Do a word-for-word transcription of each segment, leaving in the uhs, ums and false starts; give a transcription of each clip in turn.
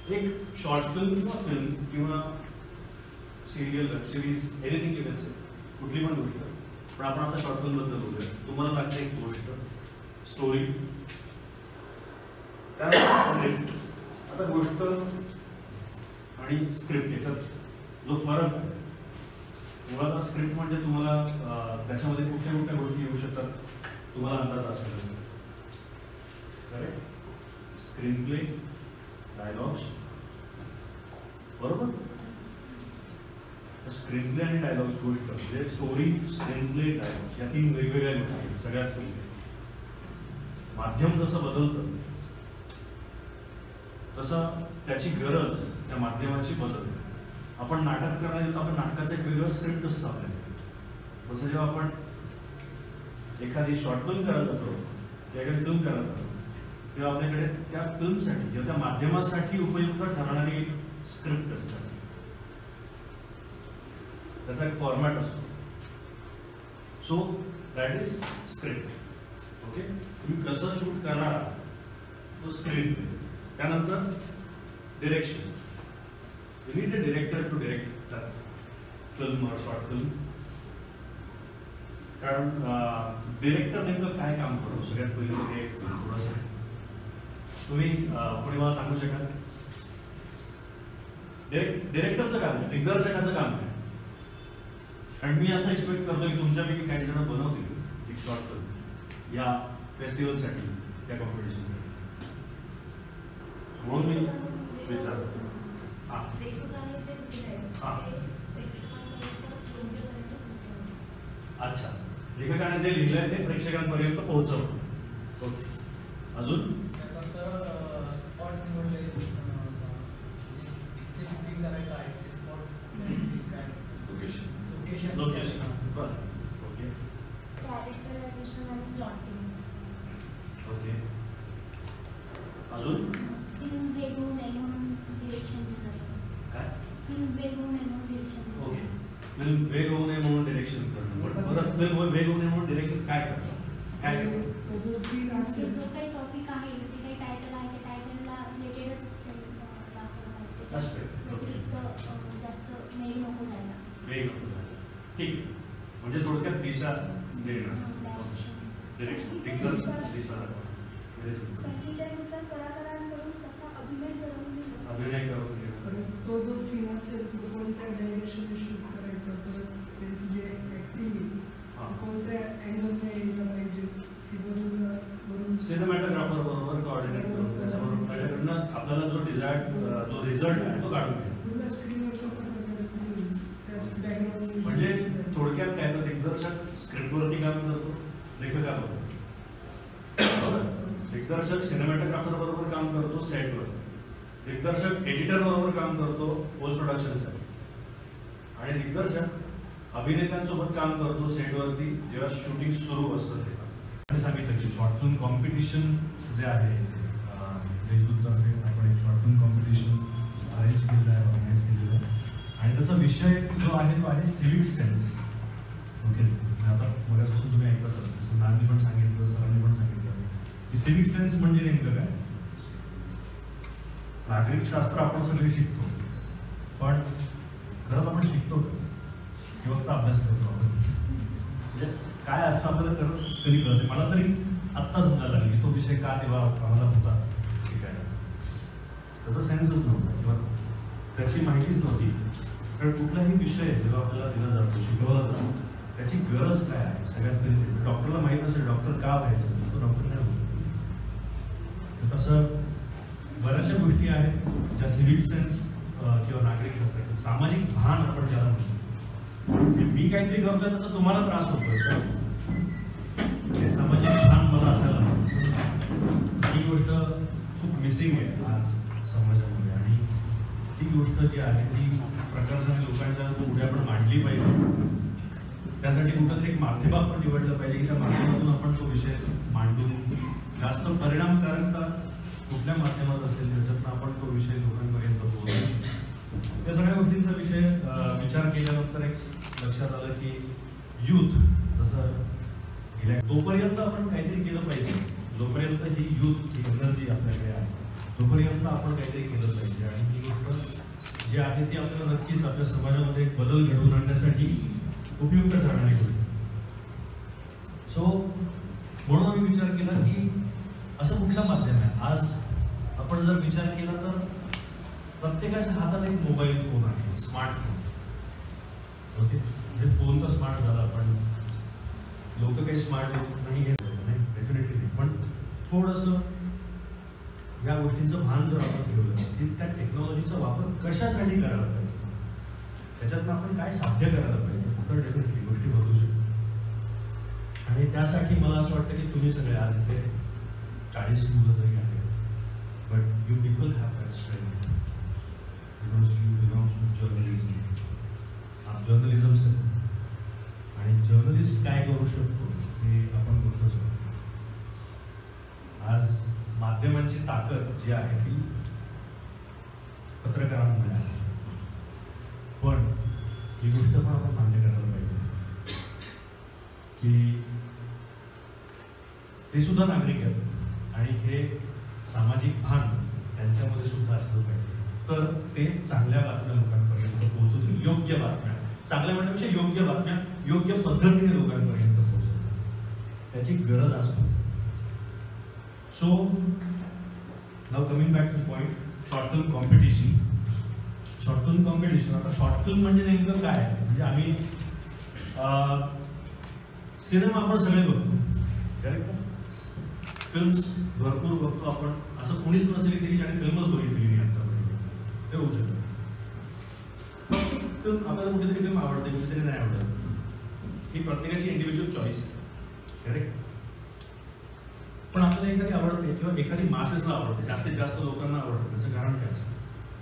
एक short film किंवा film किंवा serial web series anything you can say कुठली पण गोष्ट, पण आपण आता शॉर्ट फिल्म बद्दल बोलूया. तुम्हाला लागते एक गोष्ट, स्टोरी, स्क्रिप्ट. आता गोष्ट आणि स्क्रिप्ट याच्यात जो फरक आहे, मुळात स्क्रिप्ट म्हणजे तुम्हाला त्याच्यामध्ये कुठल्या कुठल्या गोष्टी येऊ शकतात तुम्हाला अंदाज असेल. करेक्ट? स्क्रीन प्ले, डायलॉग्स, बरोबर. स्क्रीन प्ले आणि डायलॉग्स गोष्ट म्हणजे स्टोरी, स्क्रीन प्ले, डायलॉग्स या तीन वेगवेगळ्या गोष्टी आहेत. सगळ्यात पहिले माध्यम जसं बदलतं तसं त्याची गरज त्या माध्यमाची बदलते. आपण नाटक करायला येतो, आपण नाटकाचं एक वेगळं स्क्रिप्ट असतं आपल्याकडे. तसं जेव्हा आपण एखादी शॉर्ट फिल्म करायला जातो किंवा एखादी फिल्म करायला जातो तेव्हा आपल्याकडे त्या फिल्मसाठी किंवा त्या माध्यमासाठी उपयुक्त ठरणारी स्क्रिप्ट असतात. त्याचा एक फॉर्मॅट असतो. So that is script. Okay, तुम्ही कसं शूट करणार तो स्क्रिप्ट. त्यानंतर direction. You need a director to direct that film or short film. कारण डिरेक्टर नेमकं काय काम करतो सगळ्यात पहिले ते थोडंसं तुम्ही कोणी मला सांगू शकाल? डिरेक्टरचं काम आहे, दिग्दर्शकाचं काम आहे. आणि मी असं एक्सपेक्ट करतो की तुमच्यापैकी काही जण बनवतील एक शॉर्ट फिल्म या फेस्टिवलसाठी, या कॉम्पिटिशनसाठी. म्हणून मी विचारतो. हां हां अच्छा, लेखकाने जे लिहिलंय ते प्रेक्षकांपर्यंत पोहोचवतो. ओके, अजून ओके, अजून फिल्म वेग होऊ नये म्हणून डिरेक्शन काय? फिल्म वेग होऊ नये म्हणून डिरेक्शन. ओके, फिल्म वेग होऊ नये म्हणून डिरेक्शन करणं. बरं, फिल्म वेग होऊ नये म्हणून डिरेक्शन काय करतं? काय करतं? जो काही टॉपिक आहे, जे काही टायटल आहे त्या टायटलला रिलेटेडच दाखवलं आहे. व्यतिरिक्त जास्त वेग नको जायला. वेग नको जायला. ठीक, म्हणजे थोडक्यात दिशा देणं. डिरेक्शन, दिग्दर्शन, दिशा दाखवणं. संगीतानुसार कलाकारांकडून कसा अभिनय करून घेणं. अभिनय करून घेणं. तो जो सीन असेल तो कोणत्या डायरेक्शनने शूट करायचा, परत त्यांची जे ॲक्टिंग कोणत्या अँगलने यायला पाहिजे ती बरोबर बरोबर सिनेमॅटोग्राफर बरोबर कोऑर्डिनेट करून त्याच्याबरोबर त्याच्याकडनं आपल्याला जो डिझायर्ड जो रिझल्ट आहे तो काढून घ्यायचा. स्क्रीनवर कसं बॅकग्राऊंड म्हणजे थोडक्यात काय तर दिग्दर्शक स्क्रिप्टवरती काम करतो, लेखकाबरोबर. दिग्दर्शक सिनेमॅटोग्राफर बरोबर काम करतो सेटवर. दिग्दर्शक एडिटर बरोबर काम करतो पोस्ट प्रोडक्शनसाठी. आणि दिग्दर्शक अभिनेत्यांसोबत काम करतो सेटवरती जेव्हा शूटिंग सुरू असतं तेव्हा. आणि सांगितलं की शॉर्ट फिल्म कॉम्पिटिशन जे आहे देशदूततर्फे आपण एक शॉर्ट फिल्म कॉम्पिटिशन अरेंज केलेलं आहे, ऑर्गनाईज केलेलं आहे. आणि त्याचा विषय जो आहे तो आहे सिविक सेन्स. ओके, आता मगापासून तुम्ही ऐकत आहात, नानी पण सांगितलं, सरांनी पण सांगितलं की सिविक सेन्स म्हणजे नेमकं काय. नागरिक शास्त्र आपण सगळे शिकतो, पण खरंच आपण शिकतो किंवा फक्त अभ्यास करतो आपण. म्हणजे काय असतं आपल्याला करत कधी कळते. मला तरी आत्ता समजायला लागली की तो विषय का तेव्हा आम्हाला होता ठीक आहे, त्याचा सेन्सच नव्हता किंवा त्याची माहितीच नव्हती. कारण कुठलाही विषय जेव्हा आपल्याला दिला जातो, शिकवला जातो, त्याची गरज काय आहे सगळ्यात पहिले. डॉक्टरला माहीत असेल डॉक्टर का व्हायचं असेल तो डॉक्टर नाही होऊ शकतो. तसं बऱ्याचशा गोष्टी आहेत ज्या सिव्हिक सेन्स किंवा नागरिक शास्त्र, सामाजिक भान आपण ज्याला म्हणतो. मी काहीतरी करतोय तसं तुम्हाला त्रास होतोय हे सामाजिक भान मला असायला हवं. ही गोष्ट खूप मिसिंग आहे आज समाजामध्ये. आणि ती गोष्ट जी आहे ती प्रकर्षाने लोकांच्या पुढे आपण मांडली पाहिजे. त्यासाठी कुठंतरी एक माध्यम आपण निवडलं पाहिजे की त्या माध्यमातून आपण तो विषय मांडून जास्त परिणामकारकता कुठल्या माध्यमात असेल त्याच्यातून आपण तो विषय लोकांपर्यंत पोहोचू शकतो. या सगळ्या गोष्टींचा विषय विचार केल्यानंतर एक लक्षात आलं की यूथ जसं गेल्या तोपर्यंत आपण काहीतरी केलं पाहिजे जोपर्यंत ही यूथ ही एनर्जी आपल्याकडे आहे तोपर्यंत आपण काहीतरी केलं पाहिजे आणि ही गोष्ट जी आहे ती आपल्याला नक्कीच आपल्या समाजामध्ये एक बदल घडवून आणण्यासाठी उपयुक्त ठरणारी गोष्ट. सो म्हणून आम्ही विचार केला की असं कुठलं माध्यम आहे. आज आपण जर विचार केला तर प्रत्येकाच्या हातात एक मोबाईल फोन आहे, स्मार्टफोन. ओके, म्हणजे फोन तर स्मार्ट झाला पण लोक काही स्मार्ट नाही घेत नाही, डेफिनेटली नाही. पण थोडंसं या गोष्टींचं भान जर आपण ठेवलं की त्या टेक्नॉलॉजीचा वापर कशासाठी करायला पाहिजे, त्याच्यातनं आपण काय साध्य करायला पाहिजे, तर डेफिनेटली गोष्टी बदलू शकतात. आणि त्यासाठी मला असं वाटतं की तुम्ही सगळे आज इथे चाळीस मुलं जरी आहे, but you people have that strength because you belongs to journalism. आप जर्नलिझम आणि जर्नलिस्ट काय करू शकतो हे आपण बघतोच. आज माध्यमांची ताकद जी आहे ती पत्रकारांमुळे आहे, पण ही गोष्ट पण आपण मान्य करायला पाहिजे की ते सुद्धा नागरिक आहेत आणि हे सामाजिक भान त्यांच्यामध्ये सुद्धा असलं पाहिजे, तर ते चांगल्या बातम्या लोकांपर्यंत पोहोचवतील. योग्य बातम्या, चांगल्या म्हणण्यापेक्षा योग्य बातम्या योग्य पद्धतीने लोकांपर्यंत पोहोचवतात, त्याची गरज असतो. So now coming back to point, short film competition. Short film competition, आता शॉर्ट फिल्म म्हणजे नेमकं काय आहे, म्हणजे आम्ही सिनेमा आपण सगळे बघतो, करेक्ट. फिल्म्स भरपूर बघतो आपण, असं कोणीच नसेल की ज्याने फिल्मच बघितलेली नाही आतापर्यंत, हे होऊ शकतं. फिल्म आपल्याला कुठेतरी फिल्म आवडते, कुठेतरी नाही आवडत, ही प्रत्येकाची इंडिव्हिज्युअल चॉईस आहे, करेक्ट. पण आपल्याला एखादी आवडते किंवा एखादी मासेसला आवडते, जास्तीत जास्त लोकांना आवडते, त्याचं कारण काय असतं?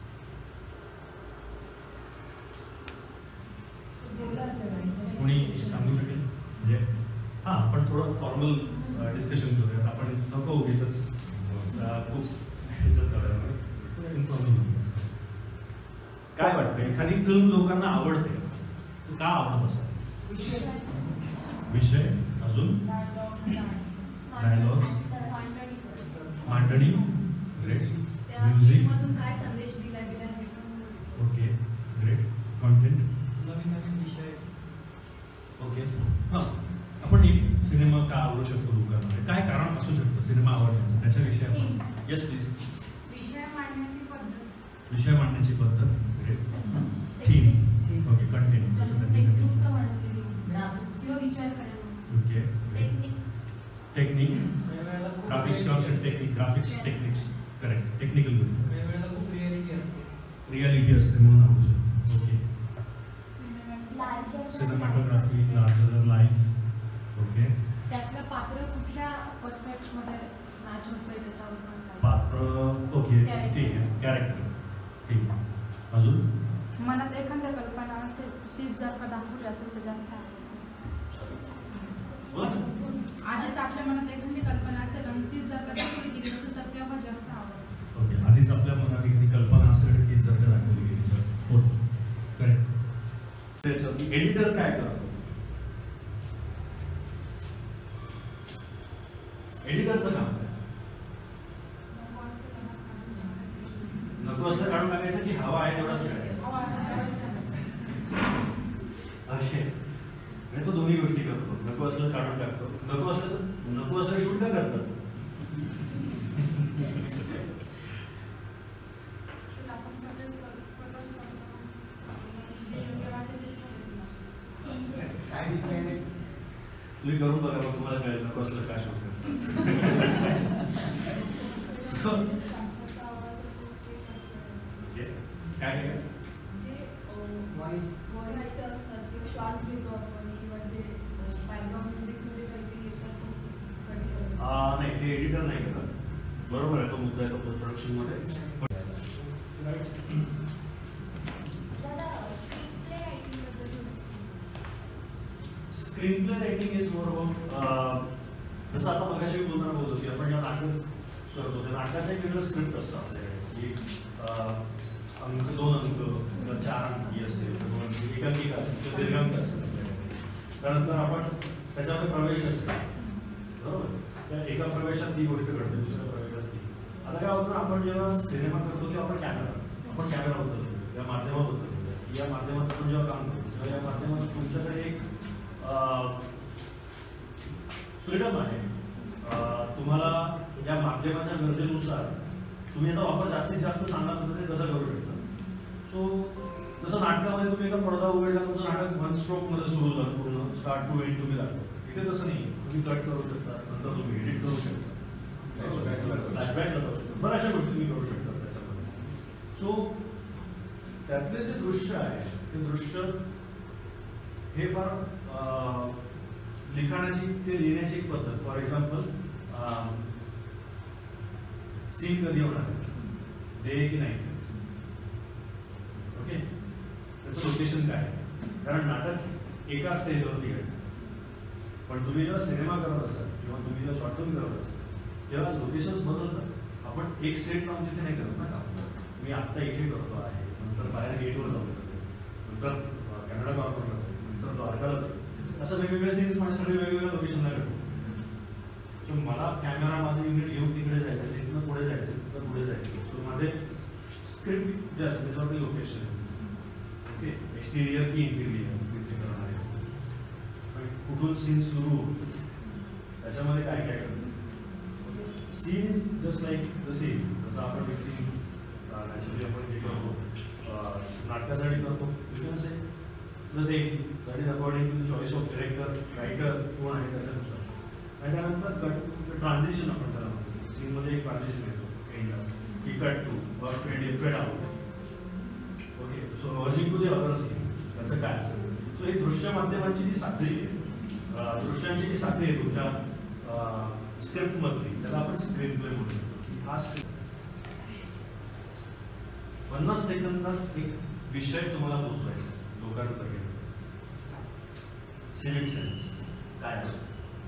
कोणी सांगू शकेल? म्हणजे हां, आपण थोडं फॉर्मल डिस्कशन करूयात. आपण नको उगीच खूप ह्याच्यात जाऊया, इन्फॉर्मल. काय वाटतं, एखादी फिल्म लोकांना आवडते तर का आवडत असेल? विषय, अजून डायलॉग, मांडणी, ग्रेट. म्युझिक, काय संदेश दिला गेला आहे? Okay, great. कॉन्टेंट, नवीन नवीन विषय. ओके. हां, आपण एक सिनेमा का आवडू शकतो लोकांना, काय कारण असू शकतं सिनेमा आवडण्याचं, त्याच्याविषयी आपण. Yes please. विषय मांडण्याची पद्धत. विषय मांडण्याची पद्धत, ग्रेट. Theme, okay. कंटेंट, विचार करायला. Okay. Technique, graphics concept technique, graphics techniques, correct. Technical गोष्ट. खूप रियालिटी असते. रियालिटी असते म्हणून आवडू शकतो. Okay. Cinematography, larger than life. Okay. त्यातलं पात्र कुठल्या परफेक्टमध्ये मॅच होतंय त्याच्यावर पात्र, ओके. ठीक आहे. कॅरेक्टर, ठीक आहे. अजून मनात एखाद्या कल्पना असेल तीच जर का दाखवली असेल तर जास्त आवडतं. आधीच आपल्या मनात एखादी कल्पना असेल आणि तीच जर का दाखवली गेली असेल तर तेव्हा जास्त आवडतं. ओके. आधीच आपल्या मनात एखादी कल्पना असेल आणि तीच जर का दाखवली गेली तर होतं, करेक्ट. त्याच्यात एडिटर काय करतो? एडिटरचं काम काय? नको असलं काढून टाकायचं की हवा आहे तेवढंच करायचं? असे नाही, तो दोन्ही गोष्टी करतो. नको असलं काढून टाकतो, नको असलं नको असलं शूट का करतात? तुम्ही करून बघा, मग तुम्हाला कळेल नको असलं काय शूट करतात. काय काय श्वास घेतो आपण किंवा जे बॅकग्राऊंड म्युझिकमध्ये काहीतरी येतात. नाही, ते एडिटर नाही करत. बरोबर आहे, तो मुद्दा आहे तो पोस्ट प्रोडक्शन मध्ये. Screen play writing is more about, जसं आता मगाशी बोलताना बोलत होती आपण जेव्हा नाटक करतो त्या नाटकाचं एक वेगळं स्क्रिप्ट असतं आपल्याकडे, की अंक दोन अंक किंवा चार अंकी असेल, एकांकिका दीर्घांक असेल आपल्याकडे. त्यानंतर आपण त्याच्यामध्ये प्रवेश असतो, बरोबर. त्या एका प्रवेशात ती गोष्ट घडते, दुसऱ्या प्रवेशात ती. आता काय होतं, आपण जेव्हा सिनेमा करतो तेव्हा आपण कॅमेरा आपण कॅमेराबद्दल बोलतो, या माध्यमाबद्दल बोलतो, या माध्यमात आपण जेव्हा काम करतो तेव्हा या माध्यमात तुमच्याकडे एक फ्रीडम आहे. तुम्हाला या माध्यमाच्या गरजेनुसार तुम्ही याचा वापर जास्तीत जास्त चांगल्या पद्धतीने कसा करू शकता. सो जसं नाटकामध्ये तुम्ही एका पडदा उघडला, तुमचं नाटक वन स्ट्रोकमध्ये सुरू झालं, पूर्ण स्टार्ट टू एंड तुम्ही लागतो. इथे तसं नाही, तुम्ही कट करू शकता, नंतर तुम्ही एडिट करू शकता, फ्लॅशबॅकला जाऊ शकता, बऱ्याचशा गोष्टी तुम्ही करू शकता त्याच्यामध्ये. सो त्यातले जे दृश्य आहे ते दृश्य हे फार लिखाणाची ते लिहिण्याची एक पद्धत. फॉर एक्झाम्पल सीन कधी होणार, डे की नाही, ओके, त्याचं लोकेशन काय आहे. कारण नाटक एका स्टेजवरती आहे, पण तुम्ही जेव्हा सिनेमा करत असाल किंवा तुम्ही जेव्हा शॉर्ट फिल्म करत असाल तेव्हा लोकेशन्स बदलतात. आपण एक सेट लावून तिथे नाही करत ना काम. मी आत्ता इथे करतो आहे, नंतर बाहेर गेटवर जाऊ शकतो, नंतर कॅनडा कॉर्पोरेटला जाऊ, नंतर द्वारकाला जाऊ, असं वेगवेगळे सीन्स माझे सगळे वेगवेगळ्या लोकेशनला करतो. तर मला कॅमेरा माझं युनिट घेऊन तिकडे जायचं, तिथनं पुढे जायचं, तिथं पुढे जायचं. सो माझे स्क्रिप्ट जे असतं त्याच्यावरती लोकेशन, ओके, एक्सटिरियर की इंटिरियर तिथे करणार आहे, कुठून सीन सुरू त्याच्यामध्ये काय काय करतो. Scene just like the scene, जसं आपण एक सीन नॅचरली आपण हे करतो नाटकासाठी करतो, बिकॉज जसे that is according to the choice of director, writer कोण आहे त्याच्यानुसार. आणि त्यानंतर कट ट्रान्झिशन आपण त्याला म्हणतो. सीनमध्ये एक ट्रान्झिशन येतो एंडला, की कट टू वर fade fade out, okay. So verging to the other scene त्याचं काय असेल. सो ही दृश्य माध्यमांची जी साखळी आहे, दृश्यांची जी साखळी आहे तुमच्या स्क्रिप्टमधली, त्याला आपण स्क्रीन प्ले म्हणू शकतो. की हा स्क्रिप्ट पन्नास सेकंदात एक विषय तुम्हाला पोचवायचा लोकांपर्यंत. सिविक सेन्स काय असतो,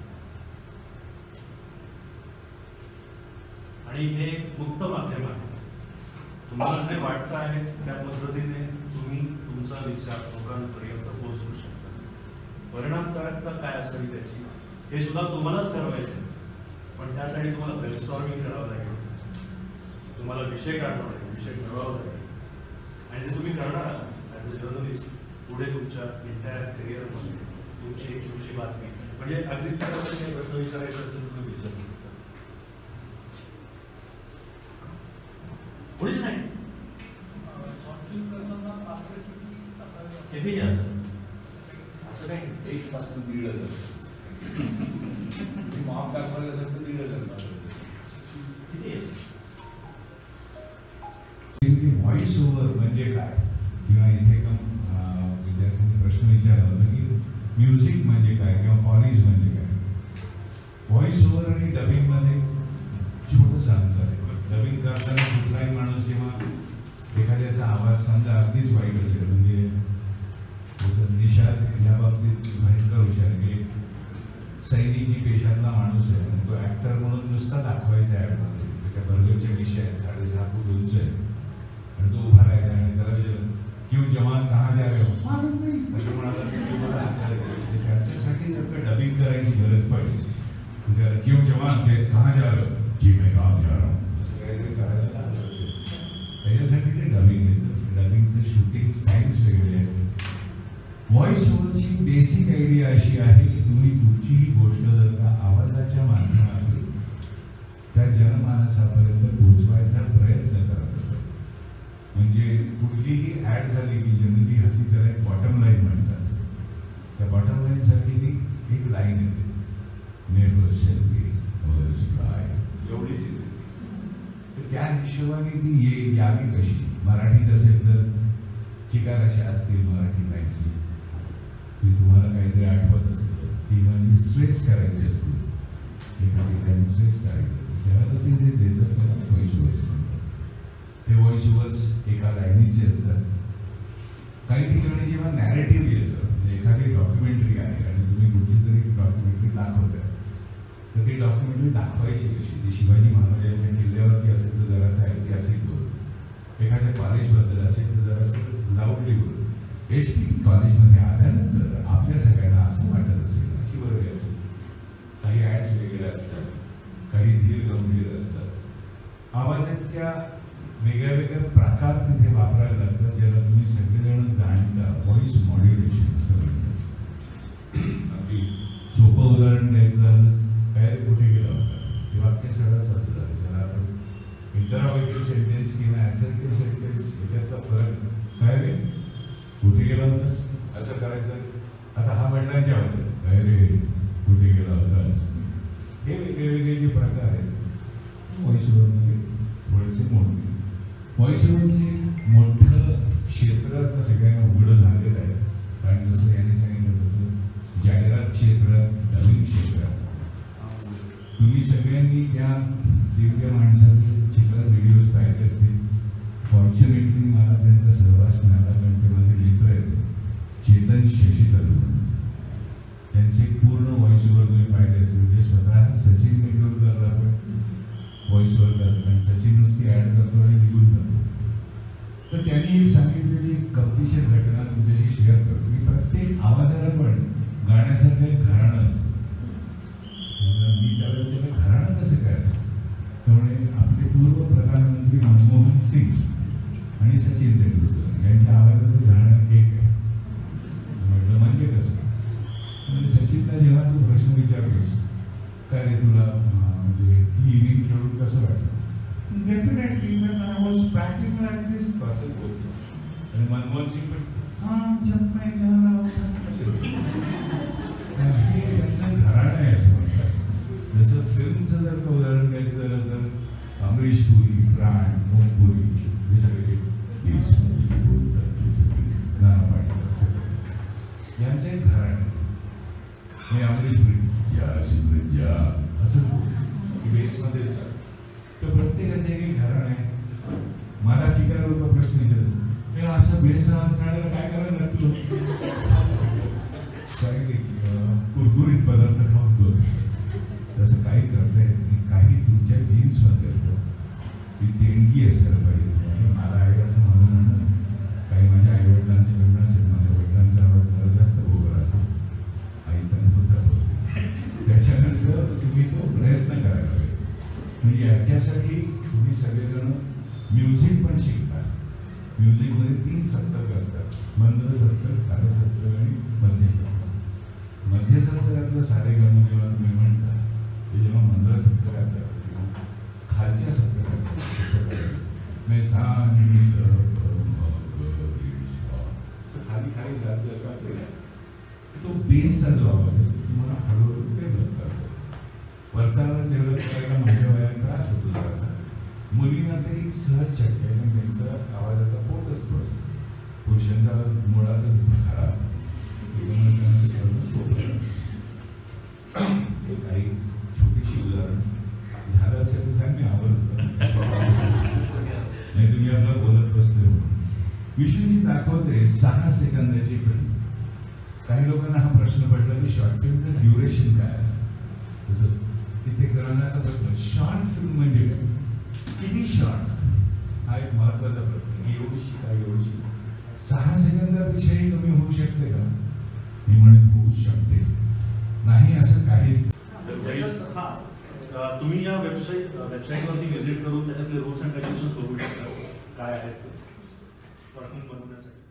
आणि हे मुक्त माध्यम आहे. तुम्हाला जे वाटतं आहे त्या पद्धतीने तुम्ही तुमचा विचार लोकांपर्यंत पोहोचवू शकता. परिणामकारकता काय असावी त्याची हे सुद्धा तुम्हालाच ठरवायचं आहे, पण त्यासाठी तुम्हाला ब्रेनस्टॉर्मिंग करावं लागेल, तुम्हाला विषय काढावा लागेल, विषय ठरवावा लागेल. आणि जे तुम्ही करणार आहात ॲज अ जर्नलिस्ट पुढे तुमच्या एंटायर करिअरमध्ये तुमची एक छोटीशी बातमी, म्हणजे अगदी त्याला काही प्रश्न विचारायचा असेल तुम्ही विचारू शकता. कोणीच नाही शॉर्ट फिल्म करताना पात्र किती असावे, किती असं असं काही एक पासून दीड हजार माप दाखवायला असेल तर दीड हजार किती आहे. व्हॉइस ओव्हर म्हणजे काय, किंवा इथे का विद्यार्थ्यांनी प्रश्न विचारला होता की म्युझिक म्हणजे काय किंवा फॉलीज म्हणजे काय. व्हॉइस ओव्हर आणि डबिंगमध्ये छोटंसं अंतर आहे. डबिंग करताना कुठलाही माणूस जेव्हा एखाद्याचा आवाज समजा अगदीच वाईट असेल, म्हणजे जसं निषाद ह्या बाबतीत भयंकर विचार की सैनिकी पेशातला माणूस आहे, आणि तो ॲक्टर म्हणून नुसता दाखवायचा आहे ॲडमध्ये. त्याच्या बर्गरच्या विषय आहेत, साडेसहा फूट उंच आहे, आणि तो उभा राहिला आणि त्याला विचारलं क्यों जवान कहाँ जा रहे हो, मालूम नाही असं म्हणाला की तुम्हाला हसायला. त्याच्यासाठी जर का डबिंग करायची गरज पडली, क्यों जवान थे कहाँ जा रहे हो, जी मैं गाव जा रहा हूँ, असं काहीतरी करायला लागलं असेल त्याच्यासाठी ते डबिंग येतं. डबिंगचं शूटिंग स्टाईल्स वेगळे आहेत. व्हॉइस ओव्हरची बेसिक आयडिया अशी आहे की तुम्ही कुठचीही गोष्ट जर का आवाजाच्या माध्यमातून त्या जनमानसापर्यंत पोहोचवायचा प्रयत्न करत असेल, म्हणजे कुठलीही ॲड झाली की जनरली हल्ली त्याला एक बॉटम लाईन म्हणतात, त्या बॉटम लाईनसाठी ती एक लाईन येते, never sell me always try, एवढीच येते. तर त्या हिशोबाने ती ये यावी कशी. मराठीत असेल तर चिकार अशा असतील मराठी लाईन्स ती तुम्हाला काहीतरी आठवत असतं, ती म्हणजे स्ट्रेस करायची असते, एखादी लाईन स्ट्रेस करायची असते, तेव्हा तर ते जे देतं त्याला व्हॉइस ओव्हर्स म्हणतात. हे व्हॉइस ओव्हर्स एका लाईनीचे असतात. काही ठिकाणी जेव्हा नॅरेटिव्ह येतं, म्हणजे एखादी डॉक्युमेंटरी आहे आणि तुम्ही कुठची तरी डॉक्युमेंटरी दाखवताय, तर ती डॉक्युमेंटरी दाखवायची कशी. ती शिवाजी महाराजांच्या किल्ल्यावरती असेल तर जरासं ऐतिहासिक बोल, एखाद्या कॉलेजबद्दल असेल तर जरासं लाऊडली बोल. एच पी कॉलेजमध्ये आल्यानंतर आपल्या सगळ्यांना असं वाटत असेल, अशी बरोबर असेल. काही ॲड्स वेगळ्या असतात, काही धीर गंभीर असतात, आवाजाच्या वेगळ्या वेगळ्या प्रकार तिथे वापरायला लागतात, ज्याला तुम्ही सगळेजण जाणता व्हॉइस मॉड्युलेशन असं म्हणतात. अगदी सोपं उदाहरण द्यायचं झालं, काय रे कुठे गेला होता, हे वाक्य सगळं साधं झालं. त्याला आपण इंटरॉगेटिव्ह सेंटेन्स किंवा ॲसर्टिव्ह सेंटेन्स याच्यातला फरक काय रे कुठे गेला होतास असं करायचं. आता हा वडिलांच्या होते, काय रे कुठे गेला होतास. हे वेगळे वेगळे जे प्रकार आहेत व्हॉइस ओव्हरमध्ये थोडेसे मोठे. व्हॉइस ओव्हरचे एक मोठं क्षेत्र आता सगळ्यांना उघडं झालेलं आहे. कारण जसं यांनी सांगितलं तसं जाहिरात क्षेत्रात, डबिंग क्षेत्रात तुम्ही सगळ्यांनी त्या दिव्य माणसाचे चित्र व्हिडिओज पाहिले असतील. फॉर्च्युनेटली मला त्यांचा सहवास मिळाला, कारण ते माझे मित्र आहेत. चेतन शशीधर त्यांचे पूर्ण व्हॉइस ओव्हर तुम्ही पाहिले असेल. जे स्वतः सचिन तेंडुलकरला पण व्हॉइस ओव्हर करतात आणि सचिन नुसती ॲड करतो आणि निघून जातो. तर त्यांनी एक सांगितलेली गमतीशीर घटना तुमच्याशी शेअर करतो की प्रत्येक आवाजाला पण गाण्यासारखं एक घराणं असतं. मी त्याला विचारलं घराणं कसं काय असतं. त्यामुळे आपले पूर्व प्रधानमंत्री मनमोहन सिंग आणि सचिन तेंडुलकर यांच्या आवाजाचं घराणं एक आहे. म्हटलं म्हणजे कसं. म्हणजे सचिनला जेव्हा तू प्रश्न विचारतोस काय रे तुला म्हणजे ही इनिंग खेळून कसं वाटलं, definitely when I was batting like this असं बोलतो. आणि मनमोहन सिंग पण हां जब मैं जा रहा हूँ हे त्यांचं घराणं आहे असं म्हणतात. जसं फिल्मचं जर का उदाहरण द्यायचं झालं तर अमरीश पुरी, प्राण, ओम पुरी हे सगळे देशमुख जे बोलतात ते सगळे नाना पाटील सगळे यांचं एक घराणं आहे. हे अमरीश पुरी या सिमरन या असंच बेसमध्ये येतात. तर प्रत्येकाचे एक घराणं आहे. मला चिकार लोक प्रश्न विचारतात हे असं बेस राहण्याला काय करायला लागतो. काही कुरकुरीत पदार्थ खाऊन बघ. तसं काही करता येत नाही. काही तुमच्या जीन्समध्ये असतं, ती देणगी असायला पाहिजे. आणि मला आहे असं माझं म्हणणं नाही. काही माझ्या आईवडिलांच्याकडनं असेल, माझ्या वडिलांचा आवाज मला जास्त भोगला असेल, आईचा नव्हता होते. त्याच्यानंतर तुम्ही तो प्रयत्न करायला पाहिजे. म्हणजे याच्यासाठी तुम्ही सगळेजण म्युझिक पण शिकता. म्युझिकमध्ये तीन सप्तक असतात, मंद्र सप्तक, खार सप्तक आणि मध्य सप्तक. मध्य सप्तकातलं सारे गाणं जेव्हा तुम्ही म्हणता ते जेव्हा मंद्र सप्तकात किंवा खालच्या सप्तकात मी सा असं खाली खाली जात तो बेसचा जो आवाज आहे तुम्हाला हळूहळू डेव्हलप करतो. वरचा आवाज डेव्हलप करायला माझ्या वयात त्रास होतो जरासा. मुलींना ते सहज शक्य आहे, पण त्यांचा आवाजाचा पोटच असतो. पुरुषांचा मुळातच मसाळा असतो. त्याच्यामुळे त्यांना करणं सोपं. एक काही छोटीशी उदाहरण झालं असेल तर सांग, मी आवडतं नाही तुम्ही आपला बोलत बसले. विष्णूजी दाखवते सहा सेकंदाची फिल्म. काही लोकांना हा प्रश्न पडला की शॉर्ट फिल्मचं ड्युरेशन काय असतं. तसं कित्येक जणांना असा प्रश्न शॉर्ट फिल्म म्हणजे काय, किती शॉर्ट, हा एक महत्वाचा प्रश्न. एवढीशी काय एवढीशी सहा सेकंदापेक्षाही कमी होऊ शकते का. मी म्हणेन होऊ शकते. नाही असं काहीच. हा तुम्ही या वेबसाईट वेबसाईटवरती व्हिजिट करून त्याच्यातले रूल्स अँड कंडिशन्स बघू शकता काय आहेत बनवण्यासाठी.